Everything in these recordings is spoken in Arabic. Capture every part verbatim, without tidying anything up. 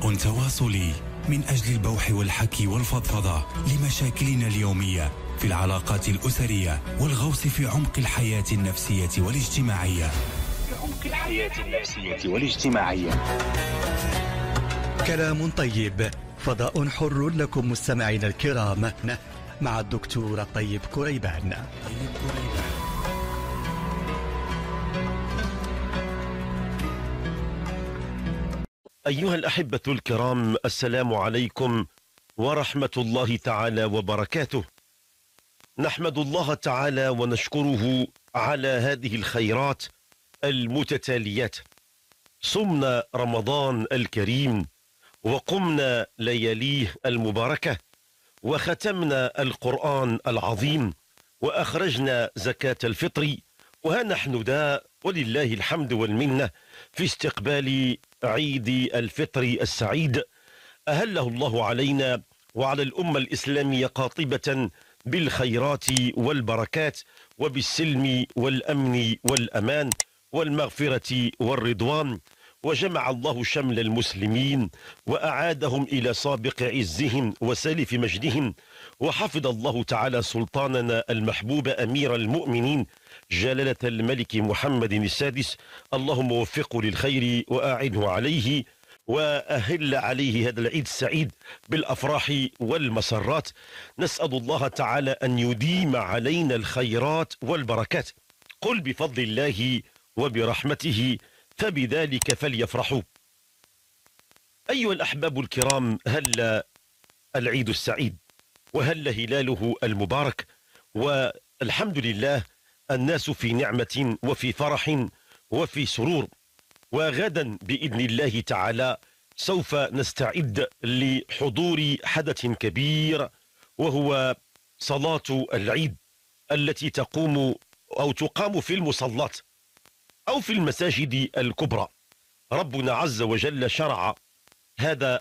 فضاء تواصلي من أجل البوح والحكي والفضفضة لمشاكلنا اليومية في العلاقات الأسرية والغوص في عمق الحياة النفسية والاجتماعية في عمق الحياة النفسية والاجتماعية. كلام طيب، فضاء حر لكم مستمعين الكرام، مع الدكتور طيب كريبان. أيها الأحبة الكرام، السلام عليكم ورحمة الله تعالى وبركاته. نحمد الله تعالى ونشكره على هذه الخيرات المتتاليات. صمنا رمضان الكريم وقمنا لياليه المباركة وختمنا القرآن العظيم وأخرجنا زكاة الفطر، وها نحن ذا ولله الحمد والمنة في استقبال عيد الفطر السعيد، أهله الله علينا وعلى الأمة الإسلامية قاطبة بالخيرات والبركات وبالسلم والأمن والأمان والمغفرة والرضوان، وجمع الله شمل المسلمين وأعادهم إلى سابق عزهم وسالف مجدهم، وحفظ الله تعالى سلطاننا المحبوب أمير المؤمنين جلالة الملك محمد السادس، اللهم وفقه للخير وأعنه عليه وأهل عليه هذا العيد السعيد بالأفراح والمسرات. نسأل الله تعالى أن يديم علينا الخيرات والبركات. قل بفضل الله وبرحمته فبذلك فليفرحوا. أيها الأحباب الكرام، هل العيد السعيد وهل هلاله المبارك، والحمد لله الناس في نعمة وفي فرح وفي سرور. وغدا بإذن الله تعالى سوف نستعد لحضور حدث كبير، وهو صلاة العيد التي تقوم أو تقام في المصلات أو في المساجد الكبرى. ربنا عز وجل شرع هذا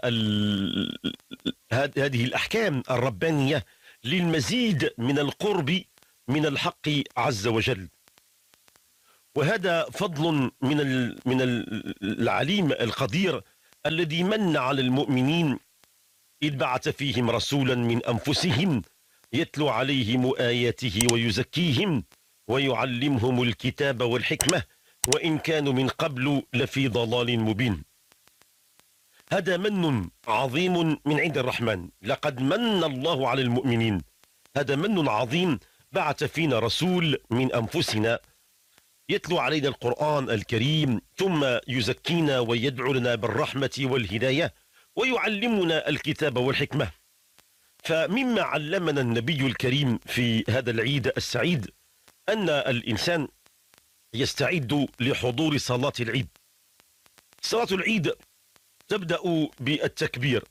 هذه الأحكام الربانية للمزيد من القرب من الحق عز وجل، وهذا فضل من من العليم القدير الذي من على المؤمنين إذ بعث فيهم رسولا من أنفسهم يتلو عليهم آياته ويزكيهم ويعلمهم الكتاب والحكمة وإن كانوا من قبل لفي ضلال مبين. هذا من عظيم من عند الرحمن، لقد من الله على المؤمنين. هذا من عظيم، بعث فينا رسول من أنفسنا يتلو علينا القرآن الكريم ثم يزكينا ويدعو لنا بالرحمة والهداية ويعلمنا الكتاب والحكمة. فمما علمنا النبي الكريم في هذا العيد السعيد أن الإنسان يستعد لحضور صلاة العيد. صلاة العيد تبدأ بالتكبير.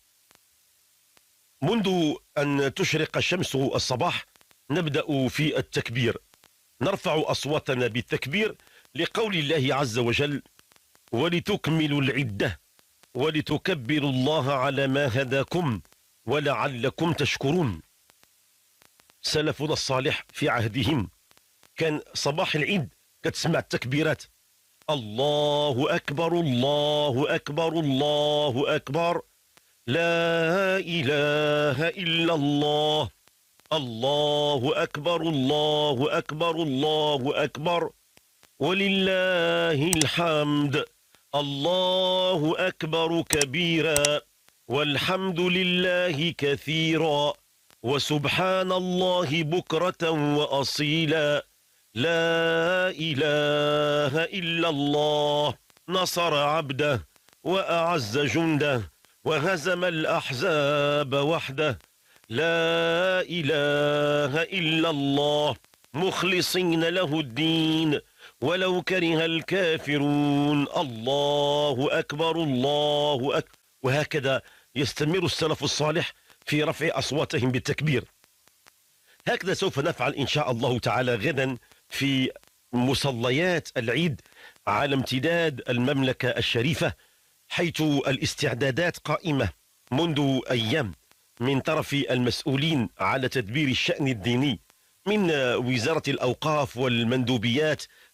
منذ أن تشرق الشمس الصباح نبدأ في التكبير، نرفع أصواتنا بالتكبير لقول الله عز وجل: ولتكملوا العدة ولتكبروا الله على ما هداكم ولعلكم تشكرون. سلفنا الصالح في عهدهم كان صباح العيد كتسمع التكبيرات: الله أكبر الله أكبر الله أكبر، لا إله إلا الله، الله أكبر الله أكبر الله أكبر ولله الحمد، الله أكبر كبيرا والحمد لله كثيرا وسبحان الله بكرة وأصيلا، لا إله إلا الله، نصر عبده وأعز جنده وهزم الأحزاب وحده، لا إله إلا الله، مخلصين له الدين ولو كره الكافرون، الله أكبر الله أكبر. وهكذا يستمر السلف الصالح في رفع أصواتهم بالتكبير. هكذا سوف نفعل إن شاء الله تعالى غدا في مصليات العيد على امتداد المملكة الشريفة، حيث الاستعدادات قائمة منذ أيام من طرف المسؤولين على تدبير الشأن الديني من وزارة الأوقاف والمندوبيات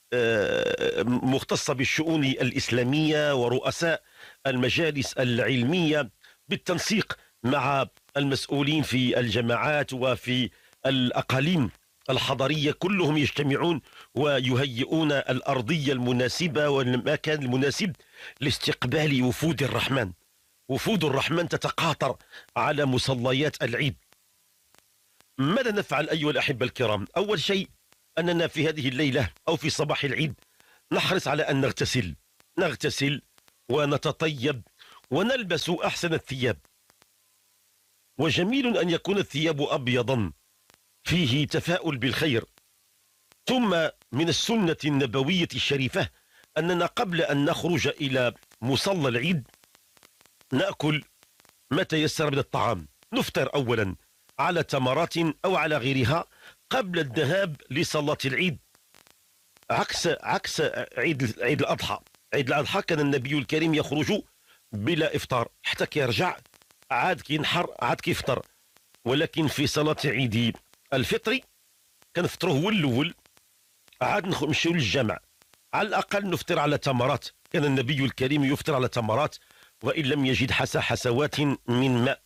مختصة بالشؤون الإسلامية ورؤساء المجالس العلمية بالتنسيق مع المسؤولين في الجماعات وفي الأقاليم الحضرية، كلهم يجتمعون ويهيئون الأرضية المناسبة والمكان المناسب لاستقبال وفود الرحمن. وفود الرحمن تتقاطر على مصليات العيد. ماذا نفعل أيها الأحبة الكرام؟ أول شيء أننا في هذه الليلة أو في صباح العيد نحرص على أن نغتسل نغتسل ونتطيب ونلبس أحسن الثياب، وجميل أن يكون الثياب أبيضا فيه تفاؤل بالخير. ثم من السنة النبوية الشريفة أننا قبل أن نخرج إلى مصلى العيد نأكل ما تيسر من الطعام. نفطر أولا على تمرات أو على غيرها قبل الذهاب لصلاة العيد، عكس عكس عيد عيد الأضحى. عيد الأضحى كان النبي الكريم يخرج بلا إفطار حتى كيرجع عاد كينحر عاد كيفطر، ولكن في صلاة عيد الفطر كنفطروا هو الأول عاد نمشيو للجامع، على الأقل نفطر على تمرات. كان النبي الكريم يفطر على تمرات وإن لم يجد حسى حسوات من ماء.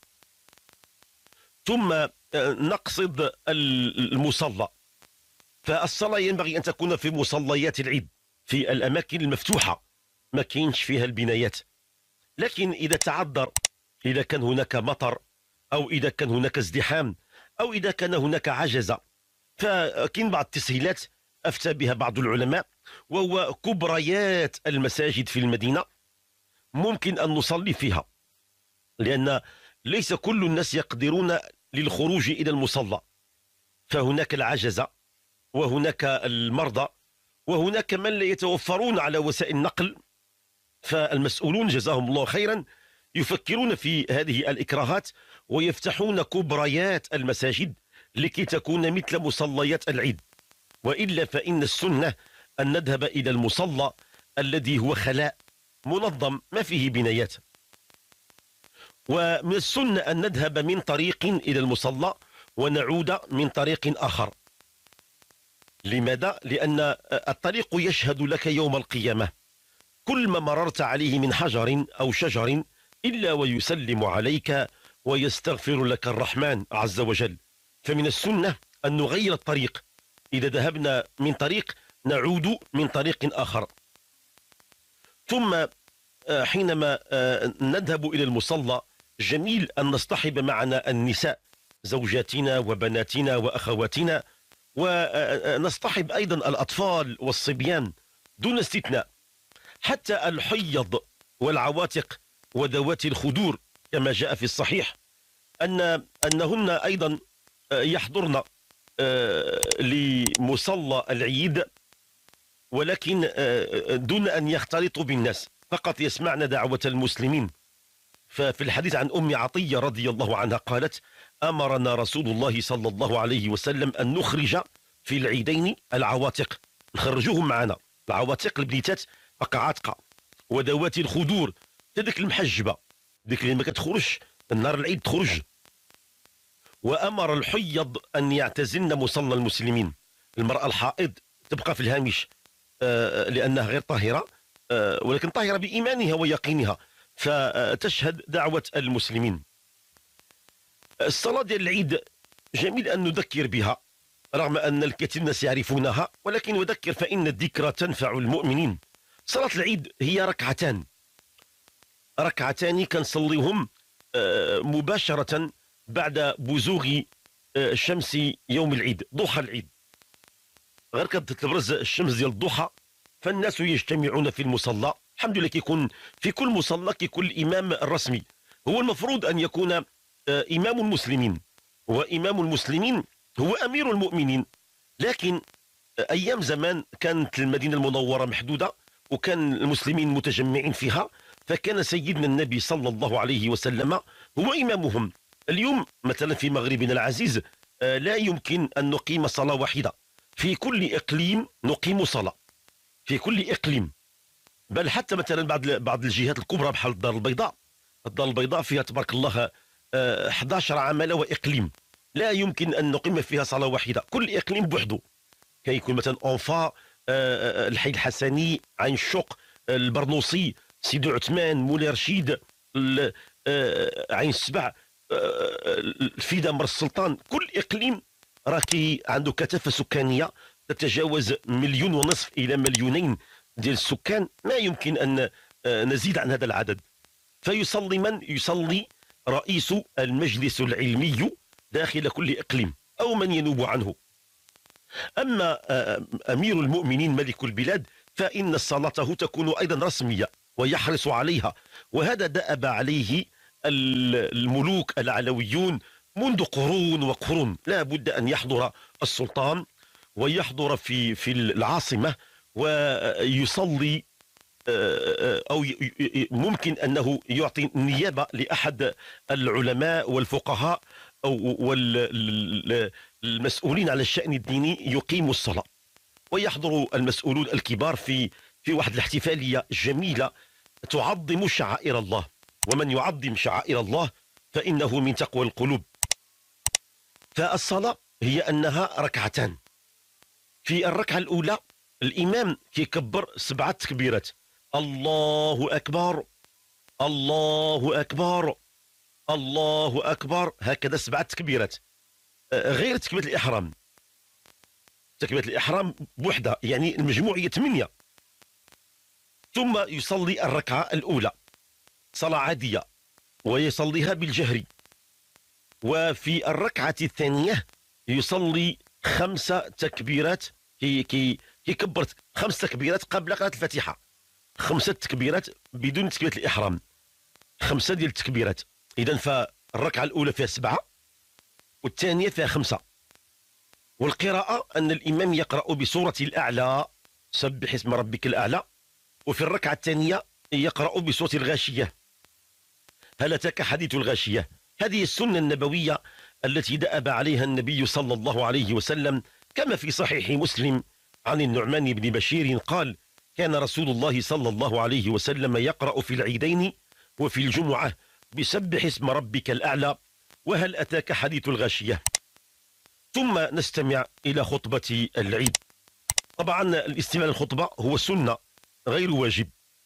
ثم نقصد المصلى، فالصلاة ينبغي أن تكون في مصليات العيد في الأماكن المفتوحة ما كاينش فيها البنايات. لكن إذا تعذر، إذا كان هناك مطر أو إذا كان هناك ازدحام أو إذا كان هناك عجزة، فكاين بعض التسهيلات أفتى بها بعض العلماء، وهو كبريات المساجد في المدينة ممكن أن نصلي فيها، لأن ليس كل الناس يقدرون للخروج إلى المصلى، فهناك العجزة وهناك المرضى وهناك من لا يتوفرون على وسائل النقل. فالمسؤولون جزاهم الله خيرا يفكرون في هذه الإكراهات ويفتحون كبريات المساجد لكي تكون مثل مصليات العيد. وإلا فإن السنة أن نذهب إلى المصلى الذي هو خلاء منظم ما فيه بنايات. ومن السنة أن نذهب من طريق إلى المصلى ونعود من طريق آخر. لماذا؟ لأن الطريق يشهد لك يوم القيامة كل ما مررت عليه من حجر أو شجر إلا ويسلم عليك ويستغفر لك الرحمن عز وجل. فمن السنة أن نغير الطريق، إذا ذهبنا من طريق نعود من طريق آخر. ثم حينما نذهب إلى المصلى جميل أن نصطحب معنا النساء زوجاتنا وبناتنا وأخواتنا، ونصطحب أيضا الأطفال والصبيان دون استثناء، حتى الحيض والعواتق وذوات الخدور كما جاء في الصحيح أن أنهن أيضا يحضرن لمصلى العيد، ولكن دون أن يختلطوا بالناس، فقط يسمعن دعوة المسلمين. ففي الحديث عن أم عطية رضي الله عنها قالت: أمرنا رسول الله صلى الله عليه وسلم أن نخرج في العيدين العواتق، نخرجوهم معنا، العواتق البنيتات بقى عاتقة، وذوات الخدور تدك المحجبة ديك اللي ما كتخرجش النهار العيد تخرج. وأمر الحيض أن يعتزلن مصلى المسلمين، المرأة الحائض تبقى في الهامش لأنها غير طاهرة، ولكن طاهرة بإيمانها ويقينها، فتشهد دعوة المسلمين. الصلاة ديال العيد جميل أن نذكر بها رغم أن الكثير الناس يعرفونها، ولكن نذكر فإن الذكرى تنفع المؤمنين. صلاة العيد هي ركعتان ركعتان كنصليهم مباشرة بعد بزوغ الشمس يوم العيد، ضحى العيد. غير كتبرز الشمس ديال الضحى فالناس يجتمعون في المصلى. الحمد لله كيكون في كل مصلى كيكون الإمام الرسمي، هو المفروض أن يكون إمام المسلمين، وإمام المسلمين هو أمير المؤمنين. لكن أيام زمان كانت المدينة المنورة محدودة وكان المسلمين متجمعين فيها، فكان سيدنا النبي صلى الله عليه وسلم هو إمامهم. اليوم مثلا في مغربنا العزيز لا يمكن أن نقيم صلاة واحدة، في كل إقليم نقيم صلاة، في كل إقليم. بل حتى مثلا بعض بعض الجهات الكبرى بحال الدار البيضاء، الدار البيضاء فيها تبارك الله أحد عشر عمله وإقليم، لا يمكن أن نقيم فيها صلاة واحدة، كل إقليم بوحده. كيكون مثلا أنفا آه، الحي الحسني، عين الشوق، البرنوصي، سيدي عثمان، مولاي رشيد، ال- آه، عين السبع، آه، الفيدا، مر السلطان. كل اقليم راكي عنده كثافه سكانيه تتجاوز مليون ونصف الى مليونين ديال السكان. ما يمكن ان آه، نزيد عن هذا العدد. فيصلي من يصلي؟ رئيس المجلس العلمي داخل كل اقليم او من ينوب عنه. اما آه، امير المؤمنين ملك البلاد فان صلاته تكون ايضا رسميه ويحرص عليها، وهذا دأب عليه الملوك العلويون منذ قرون وقرون. لا بد ان يحضر السلطان ويحضر في في العاصمه ويصلي، او ممكن انه يعطي نيابه لاحد العلماء والفقهاء او والمسؤولين على الشان الديني يقيموا الصلاه، ويحضر المسؤولون الكبار في في واحد الاحتفاليه جميله تعظم شعائر الله. ومن يعظم شعائر الله فانه من تقوى القلوب. فالصلاه هي انها ركعتان. في الركعه الاولى الامام كيكبر سبعه تكبيرات: الله اكبر، الله اكبر، الله اكبر، هكذا سبعه تكبيرات، غير تكبيره الاحرام. تكبيره الاحرام بوحده، يعني المجموع هي ثمانيه. ثم يصلي الركعه الاولى صلاه عاديه ويصليها بالجهر. وفي الركعه الثانيه يصلي خمس تكبيرات، كي كي كيكبر خمس تكبيرات قبل قراءه الفاتحه، خمسه تكبيرات بدون تكبيره الاحرام، خمسه ديال التكبيرات. اذا فالركعه الاولى فيها سبعه والثانيه فيها خمسه. والقراءه ان الامام يقرا بسوره الاعلى، سبح اسم ربك الاعلى. وفي الركعه الثانيه يقرا بسوره الغاشيه، هل اتاك حديث الغاشيه. هذه السنه النبويه التي دأب عليها النبي صلى الله عليه وسلم، كما في صحيح مسلم عن النعمان بن بشير قال: كان رسول الله صلى الله عليه وسلم يقرأ في العيدين وفي الجمعة بسبح اسم ربك الأعلى وهل أتاك حديث الغاشية. ثم نستمع إلى خطبة العيد. طبعا الاستماع للخطبة هو سنة غير واجب،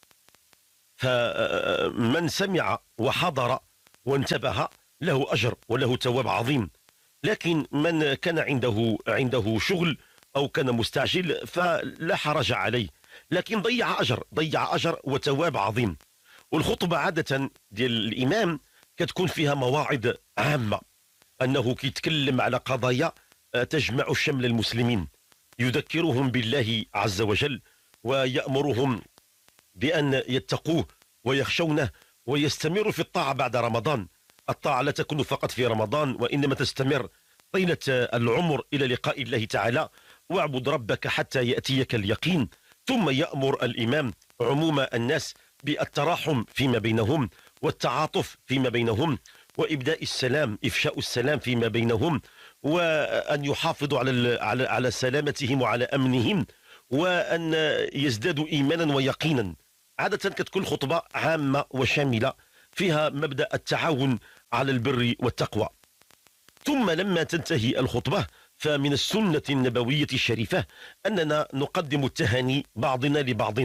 فمن سمع وحضر وانتبه له أجر وله ثواب عظيم. لكن من كان عنده عنده شغل أو كان مستعجل فلا حرج عليه، لكن ضيع أجر ضيع أجر وثواب عظيم. والخطبة عادة ديال الإمام كتكون فيها مواعظ عامة، أنه كيتكلم على قضايا تجمع شمل المسلمين، يذكرهم بالله عز وجل ويأمرهم بأن يتقوه ويخشونه ويستمروا في الطاعة بعد رمضان. الطاعة لا تكون فقط في رمضان، وإنما تستمر طيلة العمر إلى لقاء الله تعالى. واعبد ربك حتى يأتيك اليقين. ثم يأمر الإمام عموم الناس بالتراحم فيما بينهم والتعاطف فيما بينهم وإبداء السلام، إفشاء السلام فيما بينهم، وأن يحافظوا على على على سلامتهم وعلى أمنهم، وأن يزدادوا إيمانا ويقينا. عادة كتكون خطبة عامة وشاملة فيها مبدأ التعاون على البر والتقوى. ثم لما تنتهي الخطبة فمن السنة النبوية الشريفة أننا نقدم التهاني بعضنا لبعض،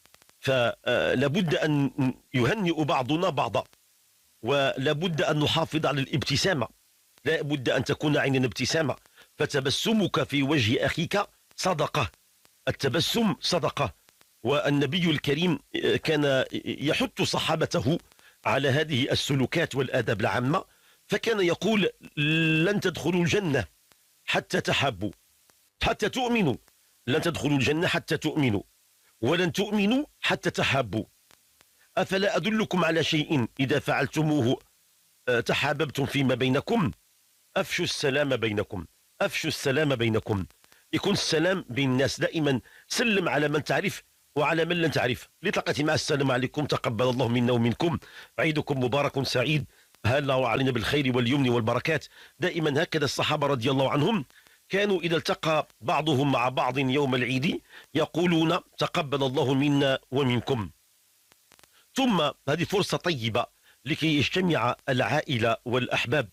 فلابد أن يهنئ بعضنا بعضا، ولابد أن نحافظ على الابتسامة، لا بد أن تكون عندنا ابتسامة. فتبسمك في وجه أخيك صدقة، التبسم صدقة. والنبي الكريم كان يحث صحابته على هذه السلوكات والآداب العامة، فكان يقول: لن تدخلوا الجنة حتى تحابوا، حتى تؤمنوا، لن تدخلوا الجنة حتى تؤمنوا، ولن تؤمنوا حتى تحابوا. أفلا أدلكم على شيء إذا فعلتموه تحاببتم فيما بينكم؟ أفشوا السلام بينكم، أفشوا السلام بينكم. يكون السلام بين الناس دائما، سلم على من تعرف وعلى من لن تعرف. لتقتي مع السلام عليكم، تقبل الله منا ومنكم، عيدكم مبارك سعيد، هلا وعلينا بالخير واليمن والبركات. دائما هكذا الصحابة رضي الله عنهم كانوا إذا التقى بعضهم مع بعض يوم العيد يقولون: تقبل الله منا ومنكم. ثم هذه فرصة طيبة لكي يجتمع العائلة والأحباب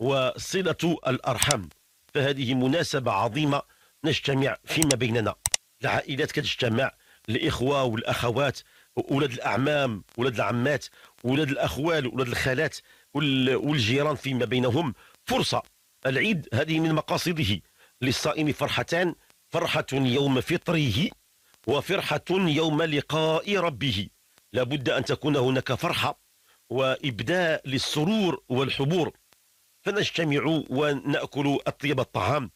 وصلة الأرحام، فهذه مناسبة عظيمة نجتمع فيما بيننا. العائلات كتجتمع، الاخوه والاخوات، اولاد الاعمام، اولاد العمات، اولاد الاخوال، اولاد الخالات، والجيران فيما بينهم. فرصه. العيد هذه من مقاصده. للصائم فرحتان: فرحه يوم فطره، وفرحه يوم لقاء ربه. لابد ان تكون هناك فرحه وابداء للسرور والحبور، فنجتمع ونأكل أطيب الطعام،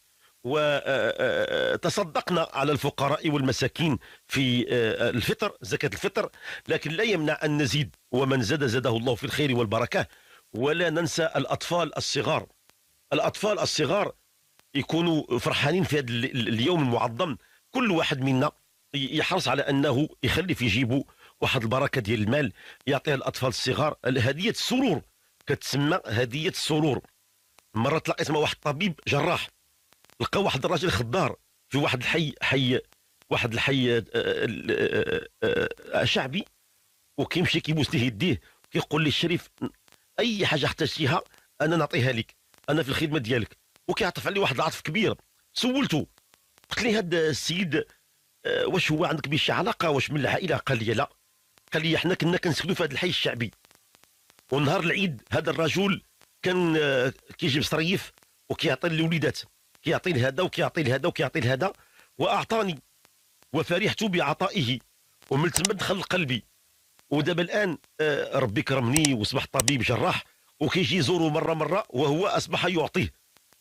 وتصدقنا على الفقراء والمساكين في الفطر، زكاة الفطر. لكن لا يمنع أن نزيد، ومن زاد زاده الله في الخير والبركة. ولا ننسى الأطفال الصغار. الأطفال الصغار يكونوا فرحانين في هذا اليوم المعظم. كل واحد منا يحرص على أنه يخلي في جيبه واحد البركة ديال المال يعطيها الأطفال الصغار. هدية السرور كتسمى هدية السرور. مرة تلاقيت مع واحد الطبيب جراح، لقى واحد الراجل خضار في واحد الحي حي واحد الحي شعبي، وكيمشي كيبوس ليه يديه، كيقول لي الشريف اي حاجه احتجتيها انا نعطيها لك، انا في الخدمه ديالك. وكيعطف عليه واحد العطف كبير. سولته، قلت لي هذا السيد واش هو عندك به شي علاقه، واش من العائله؟ قال لي لا. قال لي احنا كنا كنسكنوا في هذا الحي الشعبي، ونهار العيد هذا الرجل كان كيجيب صريف وكيعطي للوليدات، كيعطي لهذا وكيعطي لهذا وكيعطي لهذا، واعطاني وفرحت بعطائه، ومن تما دخل قلبي. ودابا الان ربي كرمني وصبح طبيب جراح، وكيجي يزورو مره مره وهو اصبح يعطيه.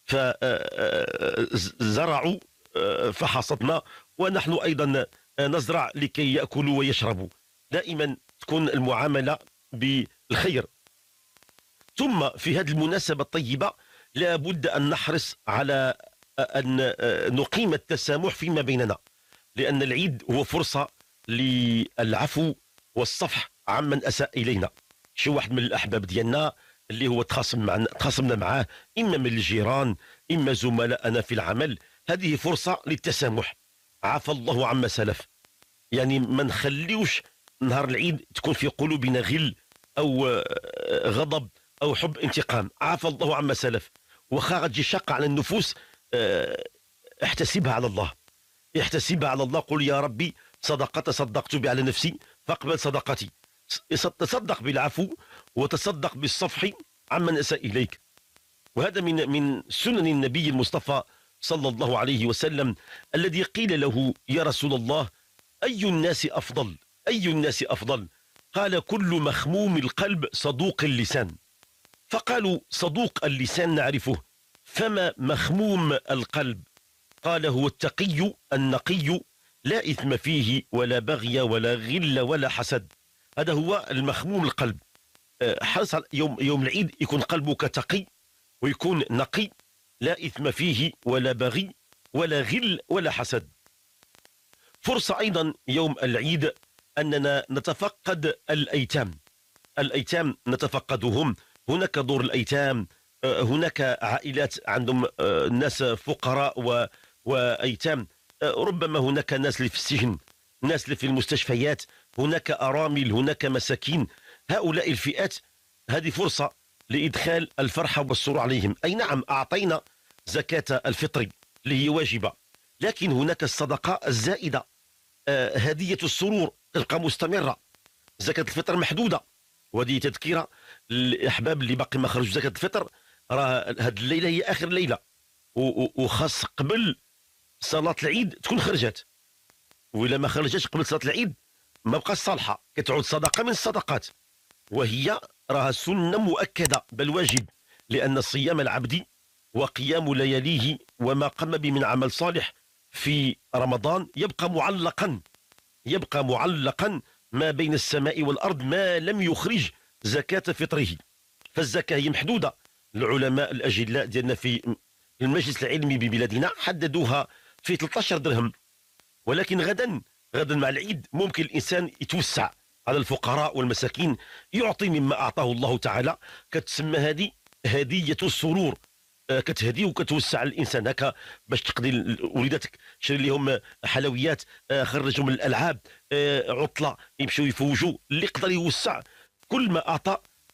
فزرعوا فحصدنا، ونحن ايضا نزرع لكي ياكلوا ويشربوا. دائما تكون المعامله بالخير. ثم في هذه المناسبة الطيبة لا بد أن نحرص على أن نقيم التسامح فيما بيننا، لأن العيد هو فرصة للعفو والصفح عمن أساء إلينا. شي واحد من الأحباب ديالنا اللي هو تخاصم معنا تخاصمنا معاه، إما من الجيران إما زملائنا في العمل، هذه فرصة للتسامح. عفى الله عما سلف. يعني ما نخليوش نهار العيد تكون في قلوبنا غل أو غضب أو حب انتقام. عافى الله عما سلف. وخا غتجي شاقة على النفوس، احتسبها على الله، احتسبها على الله. قل يا ربي صدقة تصدقت بها على نفسي فاقبل صدقتي. تصدق بالعفو وتصدق بالصفح عمن أساء إليك. وهذا من من سنن النبي المصطفى صلى الله عليه وسلم، الذي قيل له يا رسول الله أي الناس أفضل؟ أي الناس أفضل؟ قال كل مخموم القلب صدوق اللسان. فقالوا صدوق اللسان نعرفه، فما مخموم القلب؟ قال هو التقي النقي لا إثم فيه ولا بغي ولا غل ولا حسد. هذا هو المخموم القلب. حرص يوم يوم العيد يكون قلبك تقي ويكون نقي، لا إثم فيه ولا بغي ولا غل ولا حسد. فرصة أيضا يوم العيد أننا نتفقد الأيتام. الأيتام نتفقدهم. هناك دور الأيتام، هناك عائلات عندهم ناس فقراء وأيتام، ربما هناك ناس اللي في السجن، ناس اللي في المستشفيات، هناك أرامل، هناك مساكين. هؤلاء الفئات هذه فرصة لإدخال الفرحة والسرور عليهم. أي نعم أعطينا زكاة الفطر اللي هي واجبة، لكن هناك الصدقة الزائدة، هدية السرور تبقى مستمرة. زكاة الفطر محدودة، وهذه تذكيرة للأحباب اللي باقي ما خرجوا زكاة الفطر. راه هذه الليلة هي آخر ليلة، وخاص قبل صلاة العيد تكون خرجت، وإلا ما خرجتش قبل صلاة العيد ما بقاش صالحة، كتعود صدقة من الصدقات، وهي راها سنة مؤكدة بل واجب، لأن صيام العبد وقيام لياليه وما قام به من عمل صالح في رمضان يبقى معلقا، يبقى معلقا ما بين السماء والأرض ما لم يخرج زكاة فطره. فالزكاة هي محدودة. العلماء الأجلاء ديالنا في المجلس العلمي ببلادنا حددوها في ثلاثة عشر درهم، ولكن غدا غدا مع العيد ممكن الإنسان يتوسع على الفقراء والمساكين، يعطي مما أعطاه الله تعالى. كتسمى هذه هدية السرور، كتهدي وكتوسع الانسان هكا باش تقضي وليداتك، شري لهم حلويات، خرجهم من الالعاب، عطله يمشوا يفوجوا، اللي يقدر يوسع كل ما اعطى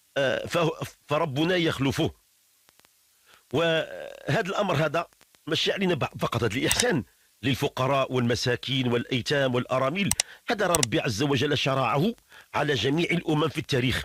فربنا يخلفه. وهذا الامر هذا ماشي علينا فقط، هذا الاحسان للفقراء والمساكين والأيتام والأرامل. هذا ربي عز وجل شرعه على جميع الأمم في التاريخ.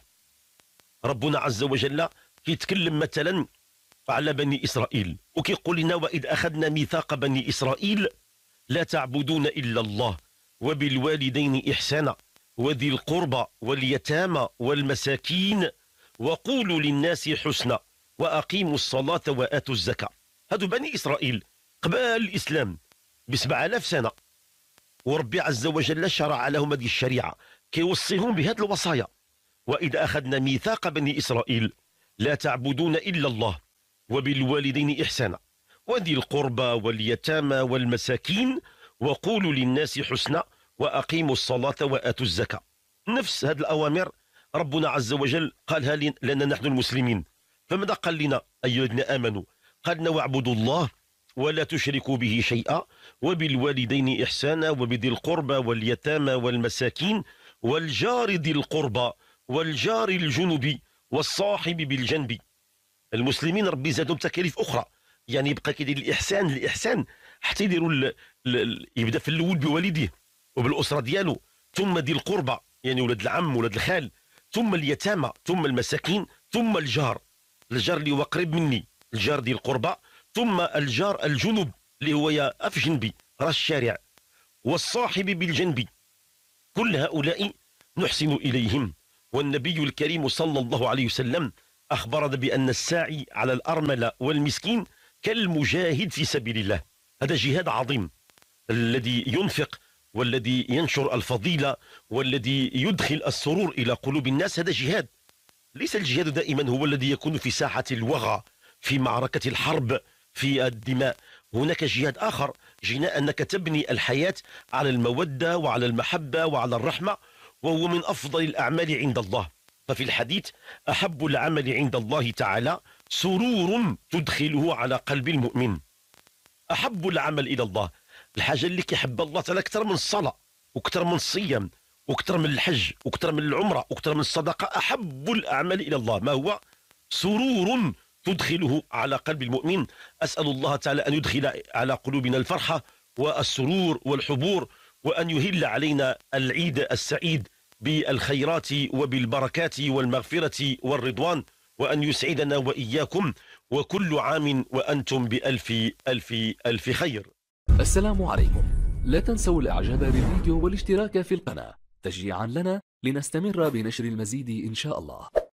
ربنا عز وجل يتكلم مثلا على بني إسرائيل وكيقول لنا وإذ أخذنا ميثاق بني إسرائيل لا تعبدون إلا الله وبالوالدين إحسانا وذي القربى واليتامى والمساكين وقولوا للناس حسنا وأقيموا الصلاة وآتوا الزكاة. هذو بني إسرائيل قبل الإسلام بسبع آلاف سنة، وربي عز وجل شرع لهم هذه الشريعة كيوصيهم بهذه الوصايا. وإذا أخذنا ميثاق بني إسرائيل لا تعبدون إلا الله وبالوالدين إحسانا وذي القربى واليتامى والمساكين وقولوا للناس حسنا وأقيموا الصلاة وآتوا الزكاة. نفس هذه الأوامر ربنا عز وجل قالها لنا نحن المسلمين. فماذا قال لنا أيها الذين آمنوا؟ قال لنا واعبدوا الله ولا تشركوا به شيئا وبالوالدين إحسانا وبذي القربى واليتامى والمساكين والجار ذي القربى والجار الجنب والصاحب بالجنب. المسلمين ربي زادهم تكاليف أخرى، يعني يبقى كيدير الإحسان الإحسان حتى يديروا يبدا في الأول بوالديه وبالأسرة ديالو، ثم ذي القربى يعني ولاد العم ولاد الخال، ثم اليتامى، ثم المساكين، ثم الجار الجار اللي هو قريب مني الجار ديال القربى، ثم الجار الجنب اللي هو يا في جنبي راس الشارع، والصاحب بالجنب. كل هؤلاء نحسن إليهم. والنبي الكريم صلى الله عليه وسلم أخبرنا بأن الساعي على الأرملة والمسكين كالمجاهد في سبيل الله. هذا جهاد عظيم، الذي ينفق والذي ينشر الفضيلة والذي يدخل السرور إلى قلوب الناس. هذا جهاد. ليس الجهاد دائما هو الذي يكون في ساحة الوغى في معركة الحرب في الدماء. هناك جهاد آخر، جهاد أنك تبني الحياة على المودة وعلى المحبة وعلى الرحمة، وهو من أفضل الأعمال عند الله. ففي الحديث أحب العمل عند الله تعالى سرور تدخله على قلب المؤمن. أحب العمل إلى الله، الحاجة اللي كيحب الله تعالى أكثر من الصلاة وأكثر من الصيام وأكثر من الحج وأكثر من العمرة وأكثر من الصدقة. أحب الأعمال إلى الله ما هو؟ سرور تدخله على قلب المؤمن. أسأل الله تعالى أن يدخل على قلوبنا الفرحة والسرور والحبور، وأن يهل علينا العيد السعيد بالخيرات وبالبركات والمغفرة والرضوان، وأن يسعدنا وإياكم، وكل عام وأنتم بألف ألف ألف خير. السلام عليكم. لا تنسوا الإعجاب بالفيديو والاشتراك في القناة تشجيعا لنا لنستمر بنشر المزيد إن شاء الله.